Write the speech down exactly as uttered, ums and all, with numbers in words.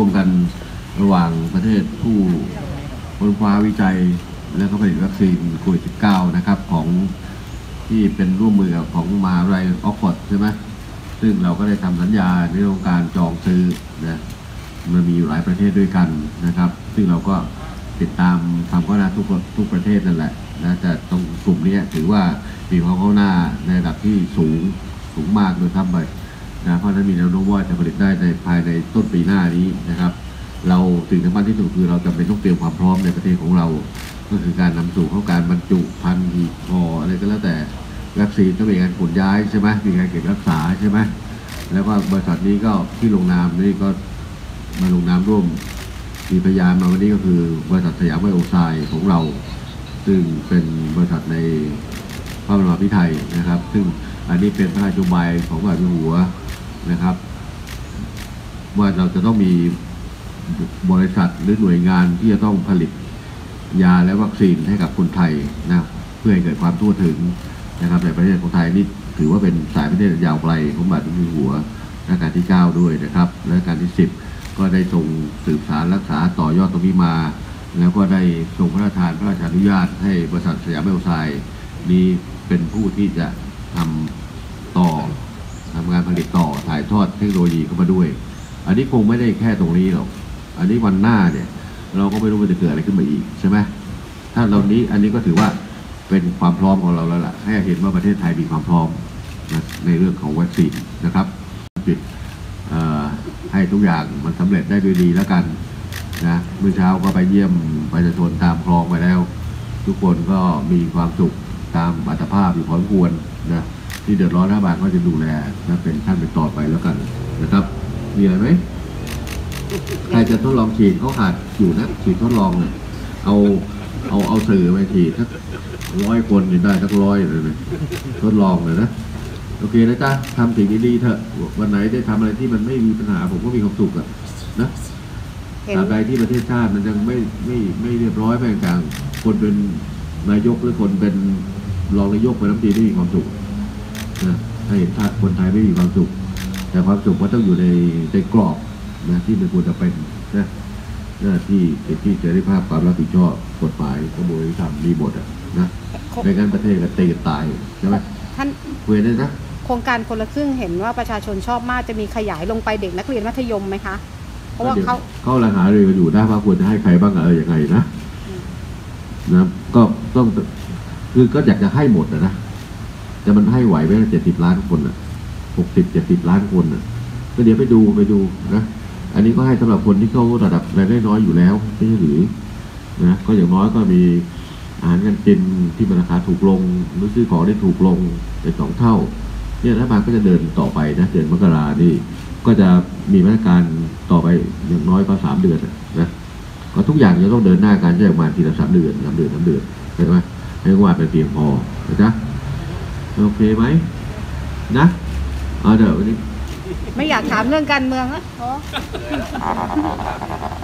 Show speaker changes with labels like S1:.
S1: มกันระหว่างประเทศผู้ค้นคว้าวิจัยและก็ผลิตวัคซีนโควิด สิบเก้า นะครับของที่เป็นร่วมมือกับของมหาวิทยาลัยออกฟอร์ดใช่ไหมซึ่งเราก็ได้ทำสัญญาในเรื่องการจองซื้อนะมันมีอยู่หลายประเทศด้วยกันนะครับซึ่งเราก็ติดตามทำข้าวหน้าทุกทุกประเทศนั่นแหละนะแต่ตรงกลุ่มนี้ถือว่ามีความก้าวหน้าในระดับที่สูงสูงมากเลยครับไปนะเพราะนั้นมีแนวโน้มว่าจะผลิตได้ในภายในต้นปีหน้านี้นะครับเราสิ่งสำคัญที่สุดคือเราจำเป็นต้องเตรียมความพร้อมในประเทศของเราก็คือการนำสู่เข้าการบรรจุพันธุ์หีบห่ออะไรก็แล้วแต่วัคซีนต้องมีการขนย้ายใช่ไหมมีการเก็บรักษาใช่ไหมแล้วก็บริษัทนี้ก็ที่ลงนามนี่ก็มาลงนามร่วมมีพยานมาวันนี้ก็คือบริษัทสยามไบโอไซด์ของเราซึ่งเป็นบริษัทในพระบรมพิไทยนะครับซึ่งอันนี้เป็นพระราชบัญญัติของพระบาทสมเด็จหัวนะครับว่าเราจะต้องมีบริษัทหรือหน่วยงานที่จะต้องผลิตยาและวัคซีนให้กับคนไทยนะเพื่อให้เกิดความทั่วถึงนะครับในประเทศของไทยนี่ถือว่าเป็นสายประเทศยาวไกลของพระบาทสมเด็จหัวรัชกาลที่เก้าด้วยนะครับและรัชกาลที่สิบก็ได้ทรงสืบสานรักษาต่อยอดตรงนี้มาแล้วก็ได้ทรงพระราชทานพระราชานุญาตให้บริษัทสยามไบโอไซด์นี้เป็นผู้ที่จะทำต่อทำงานผลิตต่อถ่ายทอดเทคโนโลยีเข้ามาด้วยอันนี้คงไม่ได้แค่ตรงนี้หรอกอันนี้วันหน้าเนี่ยเราก็ไม่รู้ว่าจะเกิดอะไรขึ้นมาอีกใช่ไหมถ้าเรานี้อันนี้ก็ถือว่าเป็นความพร้อมของเราแล้วล่ะให้เห็นว่าประเทศไทยมีความพร้อมนะในเรื่องของวัคซีนนะครับปิดให้ทุกอย่างมันสำเร็จได้ด้วยดีแล้วกันนะเมื่อเช้าก็ไปเยี่ยมประชาชนตามคลองไปแล้วทุกคนก็มีความสุขตามอัตภาพอยู่พอสมควรนะที่เดือดร้อนรัฐบาลก็จะดูแลนะเป็นขั้นเป็นตอนไปแล้วกันนะครับมีอะไรไหมใครจะทดลองฉีดเขาขาดอยู่นะฉีดทดลองเนี่ยเอาเอาเอาสื่อไปฉีดสักร้อยคนได้สักร้อยเลยทดลองเลยนะโอเคนะจ๊ะทำสิ่งดีๆเถอะวันไหนได้ทำอะไรที่มันไม่มีปัญหาผมก็มีความสุขอะนะตราบใดที่ประเทศชาติมันยังไม่ไม่ไม่เรียบร้อยไม่กลางคนเป็นนายกหรือคนเป็นรองนายกเป็นรัฐมนตรีไม่มีความสุขนะถ้าเห็นชาติคนไทยไม่มีความสุขแต่ความสุขมันต้องอยู่ในในกรอบนะที่มันควรจะเป็นนะหน้าที่เป็นที่เสรีภาพความรับผิดชอบกฎหมายกระบวนการยุติธรรมมีหมดอ่ะนะในการประเทศก็ตีกันตายใช่ไหม
S2: ท่าน
S1: คุยได้นะ
S2: โครงการคนละครึ่งเห็นว่าประชาชนชอบมากจะมีขยายลงไปเด็กนักเรียนมัธยมไหมคะเพราะว่าเขา
S1: เขาลังหาเลยกันอยู่นะว่าควรจะให้ใครบ้างอะไรยังไงนะนะก็ต้องคือก็อยากจะให้หมดนะแต่มันให้ไหวไหมเจ็ดสิบล้านคนอ่ะหกสิบเจ็ดสิบล้านคนอ่ะก็เดี๋ยวไปดูไปดูนะอันนี้ก็ให้สำหรับคนที่เขาระดับรายได้น้อยอยู่แล้วไม่ใช่หรือนะก็อย่างน้อยก็มีอาหารการกินที่มันราคาถูกลงหรือซื้อของได้ถูกลงเป็นสองเท่าเนี่ยรัฐบาลก็จะเดินต่อไปนะเดือนมกรานี่ก็จะมีมาตรการต่อไปอย่างน้อยก็สามเดือนนะก็ทุกอย่างจะต้องเดินหน้าการใช้ประมาณทีละสามเดือนสามเดือนสามเดือนใช่ไหมให้ว่าเป็นเพียงพอนะจ๊ะโอเคไหมนะเอาเดี๋ยววันนี้
S2: ไม่อยากถามเรื่องการเมืองนะ